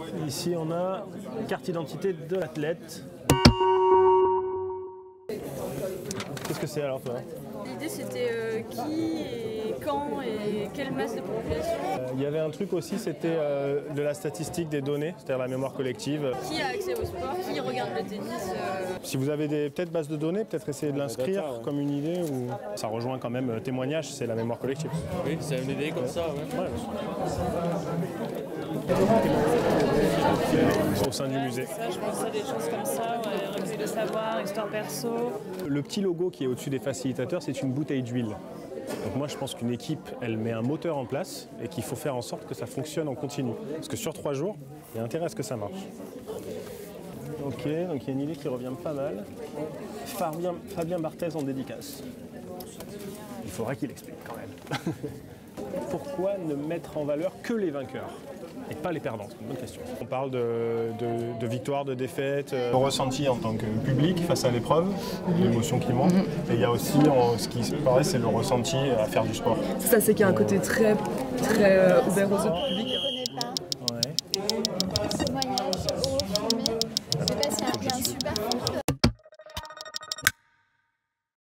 Ici, on a carte d'identité de l'athlète. Qu'est-ce que c'est alors, toi? L'idée, c'était qui et quand et quelle masse de population. Il y avait un truc aussi, c'était de la statistique des données, c'est-à-dire la mémoire collective. Qui a accès au sport, qui regarde le tennis. Si vous avez peut-être bases de données, peut-être essayer de l'inscrire comme une idée. Ou... Ça rejoint quand même témoignage, c'est la mémoire collective. Oui, c'est une idée comme ça, ouais. Au sein du musée. Ça, je pense à des choses comme ça, ouais, recueil de savoir, histoire perso. Le petit logo qui est au-dessus des facilitateurs, c'est une bouteille d'huile. Donc moi je pense qu'une équipe, elle met un moteur en place et qu'il faut faire en sorte que ça fonctionne en continu. Parce que sur 3 jours, il y a intérêt à ce que ça marche. Ok, donc il y a une idée qui revient pas mal. Fabien Barthez en dédicace. Il faudra qu'il explique quand même. Pourquoi ne mettre en valeur que les vainqueurs et pas les perdants? C'est une bonne question. On parle de victoire, de défaite, le ressenti en tant que public face à l'épreuve, l'émotion qui monte. Et il y a aussi, ce qui paraît, c'est le ressenti à faire du sport. Ça, c'est qu'il y a un côté très ouvert aux autres publics.